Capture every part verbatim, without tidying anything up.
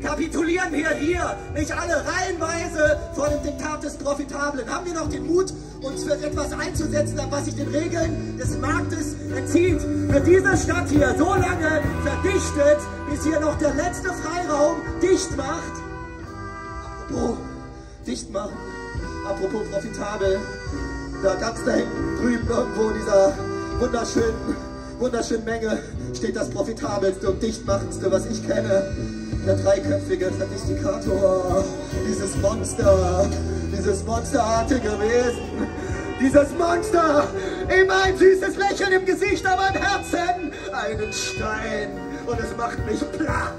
Kapitulieren wir hier nicht alle reihenweise vor dem Diktat des Profitablen? Haben wir noch den Mut, uns für etwas einzusetzen, was sich den Regeln des Marktes entzieht? Wird diese Stadt hier so lange verdichtet, bis hier noch der letzte Freiraum dicht macht? Apropos dicht machen, apropos profitabel, da ganz da hinten drüben irgendwo in dieser wunderschönen, wunderschönen Menge steht das profitabelste und dichtmachendste, was ich kenne. Der dreiköpfige Verdictikator, dieses Monster, dieses monsterartige Wesen, dieses Monster, immer ein süßes Lächeln im Gesicht, aber im Herzen einen Stein und es macht mich platt.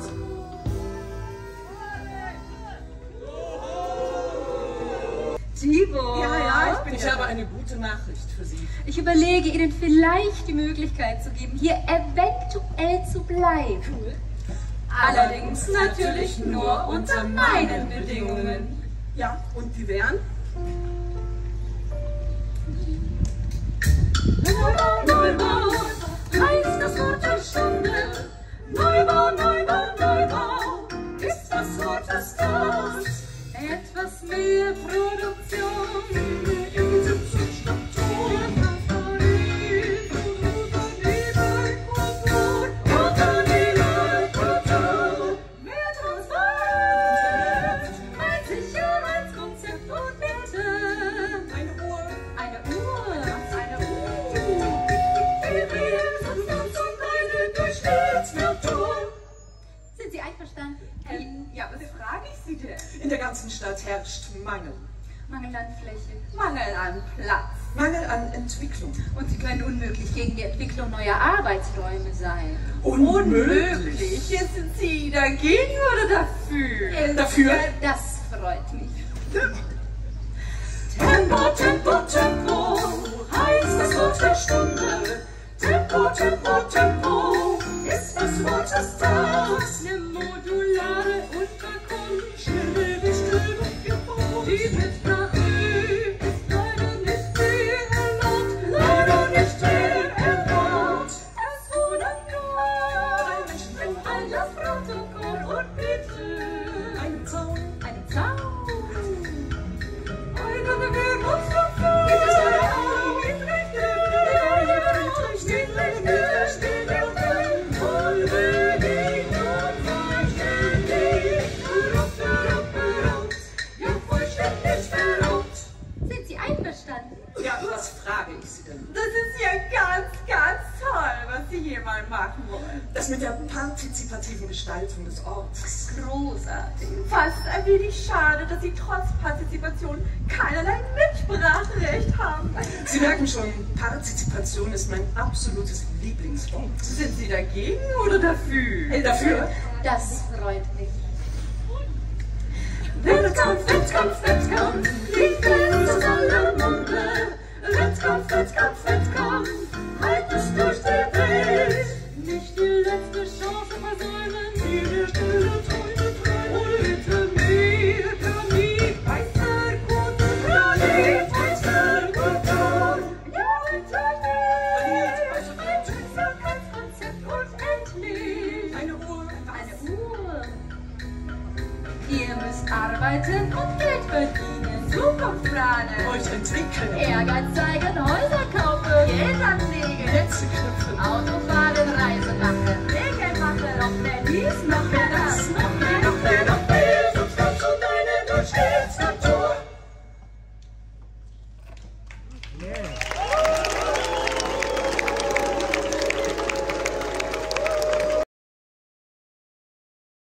Tibor. Ja, ja, ich bin Ich habe eine gute Nachricht für Sie. Ich überlege, Ihnen vielleicht die Möglichkeit zu geben, hier eventuell zu bleiben. Cool. Allerdings natürlich nur unter meinen Bedingungen. Ja, und die wären? Neubau, Neubau, heißt das Wort der Stunde. Neubau, Neubau, Neubau, ist das Wort des Tages. Etwas mehr Produktion, Struktur, Transparenz, Unternehmerkultur, Unternehmerkultur, mehr Transparenz, ein Sicherheitskonzept und Mitte. Eine Uhr. Eine Uhr, eine Uhr. Viel mehr Substanz und eine Durchschnittsnatur. Sind Sie einverstanden? Ähm, ja, was frage ich Sie denn? In der ganzen Stadt herrscht Mangel. Mangel an Fläche. Mangel an Platz. Mangel an Entwicklung. Und Sie können unmöglich gegen die Entwicklung neuer Arbeitsräume sein. Unmöglich. Jetzt sind Sie dagegen oder dafür? Dafür? Das freut mich. Tempo, Tempo, Tempo, heißt das Wort der Stunde. Tempo, Tempo, Tempo, ist das Wort des Tages. Eine modulare Unterkunft, schnelle Bestimmung gebaut. Die Mitsprache ist leider nicht mehr erlaubt. Leider nicht mehr erlaubt. Es wurde nur ein Einlassprotokoll und bitte Ein Zaun. einen Zaun. Einer der Währungsstoffe. Mit Rechte, mit Rechte, steht der Film. Vollbewegt und vollständig. Verrückt, verrückt, verrückt. Ja, vollständig verrückt. Sind Sie einverstanden? Ja, was frage ich Sie denn? Das ist ja ganz, ganz toll, was Sie hier mal machen wollen. Das mit der partizipativen Gestaltung des Ortes. Großartig. Fast ein wenig schade, dass Sie trotz Partizipation keinerlei Mitspracherecht haben. Sie merken schon, Partizipation ist mein absolutes Lieblingswort. Sind Sie dagegen oder dafür? Hey, dafür? Das freut mich. Wettkampf, Wettkampf, Wettkampf, liegt es aus aller Munde. Wettkampf, Wettkampf, Wettkampf, halt es durch die Welt. Nicht die letzte Chance versäumen. Jede Stille Träume treiben. Und hinter mir kann nie weißer Gurte, Planet, weißer Gurte. Ja, hinter mir ein Wirksamkeitskonzept und endlich Eine Uhr. eine Uhr. Ihr müsst arbeiten und Geld verdienen. Zukunft planen. Euch entwickeln. Ehrgeiz zeigen, Häuser kaufen. Geld anlegen. Netze knüpfen. Auto fahren, Reise machen. Regeln machen. Noch mehr dies, noch mehr das. Noch mehr, noch mehr, noch mehr Substanz und eine Durchschnittsnatur. Yeah.